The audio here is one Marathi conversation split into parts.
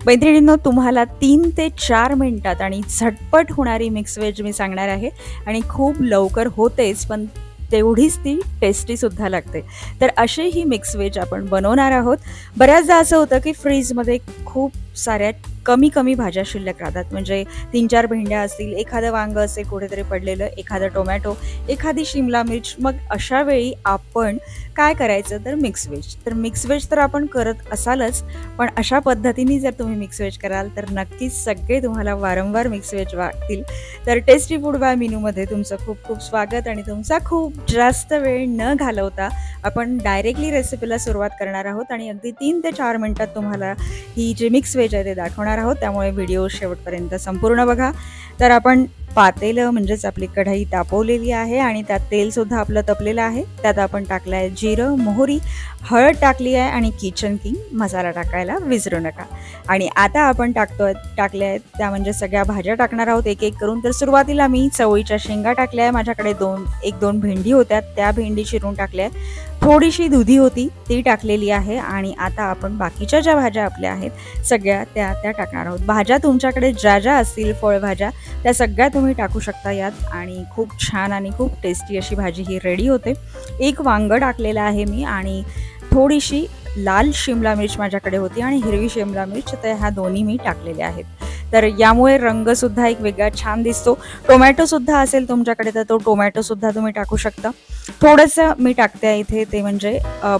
मैत्रिणींनो, तुम्हाला 3 ते 4 मिनिटात आणि झटपट होणारी मिक्स व्हेज मी सांगणार आहे आणि खूप लवकर होतेच, पण तेवढीच ती टेस्टीसुद्धा लागते. तर अशी ही मिक्स व्हेज आपण बनवणार आहोत. बऱ्याचदा असं होतं की फ्रीजमध्ये खूप साऱ्या कमी भाज्या शिल्लक राहतात. म्हणजे 3-4 भेंड्या असतील, एखादं वांगं असेल कुठेतरी पडलेलं, एखादा टोमॅटो, एखादी शिमला मिर्च. मग अशा वेळी आपण काय करायचं, तर मिक्स व्हेज. तर मिक्स व्हेज तर आपण करत असालच, पण अशा पद्धतीने जर तुम्ही मिक्स व्हेज कराल तर नक्कीच सगळे तुम्हाला वारंवार मिक्स व्हेज वाटतील. तर टेस्टी फूड बाय मीनूमध्ये तुमचं खूप खूप स्वागत. आणि तुमचा खूप जास्त वेळ न घालवता आपण डायरेक्टली रेसिपीला सुरुवात करणार आहोत आणि अगदी 3 ते 4 मिनिटात तुम्हाला ही जी मिक्स व्हेज आहे ते दाखवणार आहोत. त्यामुळे व्हिडिओ शेवटपर्यंत संपूर्ण बघा. तर आपण पातेलं म्हणजेच आपली कढई तापवलेली आहे आणि त्यात तेलसुद्धा आपलं तपलेलं आहे. त्यात आपण टाकलं आहे जिरं, मोहरी, हळद टाकली आहे आणि किचन किंग मसाला टाकायला विसरू नका. आणि आता आपण टाकले आहेत त्या म्हणजे सगळ्या भाज्या टाकणार आहोत एक एक करून. तर सुरुवातीला मी चवळीच्या शेंगा टाकल्या आहे. माझ्याकडे 1-2 भेंडी होत्या, त्या भेंडी चिरून टाकल्या आहेत. थोडीशी दुधी होती ती टाकलेली आहे. आणि आता आपण बाकीच्या ज्या भाज्या आपल्या आहेत सगळ्या त्या टाकणार आहोत. भाज्या तुमच्याकडे ज्या असतील फळभाज्या त्या सगळ्या तुम्ही टाकू शकता यात आणि खूप छान आणि खूप टेस्टी अशी भाजी ही रेडी होते. एक वांगं टाकलेलं आहे मी आणि थोडीशी लाल शिमला मिर्च माझ्याकडे होती आणि हिरवी शिमला मिर्च, तर ह्या दोन्ही मी टाकलेल्या आहेत. तर यामुळे रंगसुद्धा एक वेगळा छान दिसतो. टोमॅटोसुद्धा असेल तुमच्याकडे तर तो टोमॅटोसुद्धा तुम्ही टाकू शकता. थोडंसं मी टाकते आहे इथे ते म्हणजे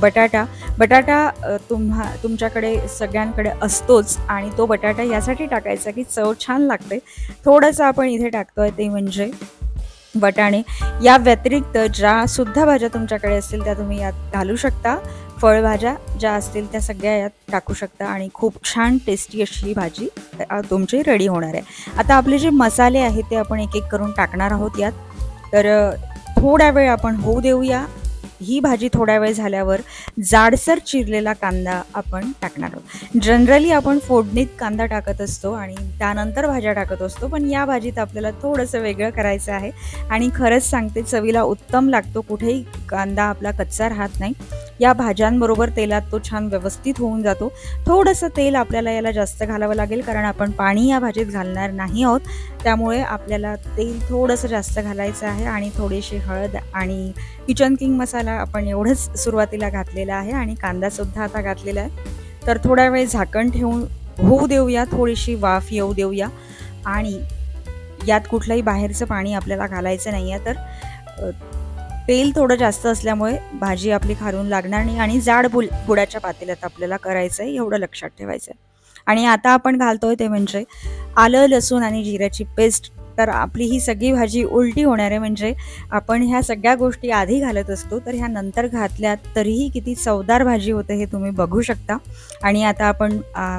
बटाटा तुमच्याकडे सगळ्यांकडे असतोच आणि तो बटाटा यासाठी टाकायचा की चव छान लागते. थोडंसं आपण इथे टाकतोय ते म्हणजे वाटाणे. या व्यतिरिक्त ज्यासुद्धा भाज्या तुमच्याकडे असतील त्या तुम्ही यात घालू शकता. फळभाज्या ज्या असतील त्या सगळ्या यात टाकू शकता आणि खूप छान टेस्टी अशी ही भाजी तुमची रेडी होणार आहे. आता आपले जे मसाले आहेत ते आपण एक एक करून टाकणार आहोत यात. तर थोडा वेळ आपण होऊ देऊया. ही भाजी थोड्या वेळ झाल्यावर जाडसर चिरलेला कांदा आपण टाकणार आहोत. जनरली आपण फोडणीत कांदा टाकत असतो आणि त्यानंतर भाज्या टाकत असतो, पण या भाजीत आपल्याला थोडंसं वेगळं करायचं आहे आणि खरंच सांगते चवीला उत्तम लागतो. कुठेही कांदा आपला कच्चा राहत नाही. या भाज्यांबरोबर तेलात तो छान व्यवस्थित होऊन जातो. थोडंसं तेल आपल्याला याला जास्त घालावं लागेल कारण आपण पाणी या भाजीत घालणार नाही आहोत. त्यामुळे आपल्याला तेल थोडंसं जास्त घालायचं आहे आणि थोडीशी हळद आणि किचन किंग मसाला आपण एवढंच सुरुवातीला घातलेला आहे आणि कांदासुद्धा आता घातलेला आहे. तर थोडा वेळ झाकण ठेवून होऊ देऊया, थोडीशी वाफ येऊ देऊया. आणि यात कुठलंही बाहेरचं पाणी आपल्याला घालायचं नाही आहे. तर तेल थोडं जास्त असल्यामुळे भाजी आपली खालून लागणार नाही आणि जाड बुडाच्या पातेल्यात आपल्याला करायचं आहे, एवढं लक्षात ठेवायचं आहे. आणि आता आपण घालतोय ते म्हणजे आलं, लसूण आणि जिऱ्याची पेस्ट. तर आपली ही सगळी भाजी उलटी होणार आहे. म्हणजे आपण ह्या सगळ्या गोष्टी आधी घालत असतो, तर ह्या नंतर घातल्या तरीही किती चवदार भाजी होते हे तुम्ही बघू शकता. आणि आता आपण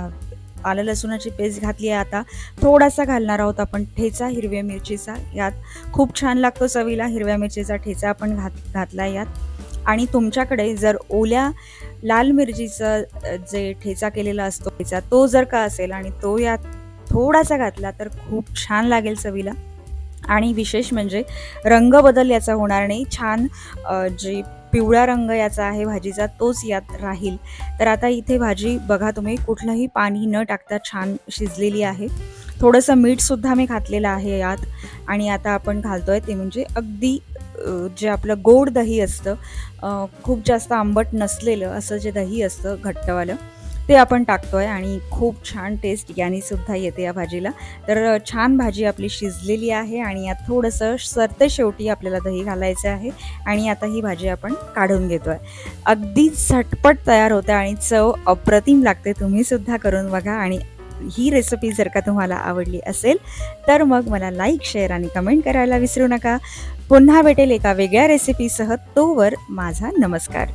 आलं लसूणाची पेस्ट घातली आहे. आता थोडासा घालणार आहोत आपण ठेचा हिरव्या मिरचीचा. यात खूप छान लागतो चवीला. हिरव्या मिरचीचा ठेचा आपण घातला यात. आणि तुमच्याकडे जर ओल्या लाल मिरचीचा जे ठेचा केलेला असतो ठेचा तो जर का असेल आणि तो यात थोडासा घातला तर खूप छान लागेल चवीला. आणि विशेष म्हणजे रंग बदल याचा होणार नाही. छान जे पिवळा रंग याचा आहे भाजीचा तोच यात राहील. तर आता इथे भाजी बघा तुम्ही कुठलंही पाणी न टाकता छान शिजलेली आहे. थोडंसं मीठसुद्धा मी घातलेलं आहे यात. आणि आता आपण घालतोय ते म्हणजे अगदी जे आपलं गोड दही असतं, खूप जास्त आंबट नसलेलं असं जे दही असतं घट्टवालं ते आपण टाकतोय आणि खूप छान टेस्ट यानेसुद्धा येते या भाजीला. तर छान भाजी आपली शिजलेली आहे आणि यात थोडंसं सरते शेवटी आपल्याला दही घालायचं आहे. आणि आता ही भाजी आपण काढून घेतोय. अगदी झटपट तयार होते आणि चव अप्रतिम लागते. तुम्हीसुद्धा करून बघा. आणि ही रेसिपी जर का तुम्हाला आवडली असेल तर मग मला लाईक, शेअर आणि कमेंट करायला विसरू नका. पुन्हा भेटेल एका वेगळ्या रेसिपीसह. तोवर माझा नमस्कार.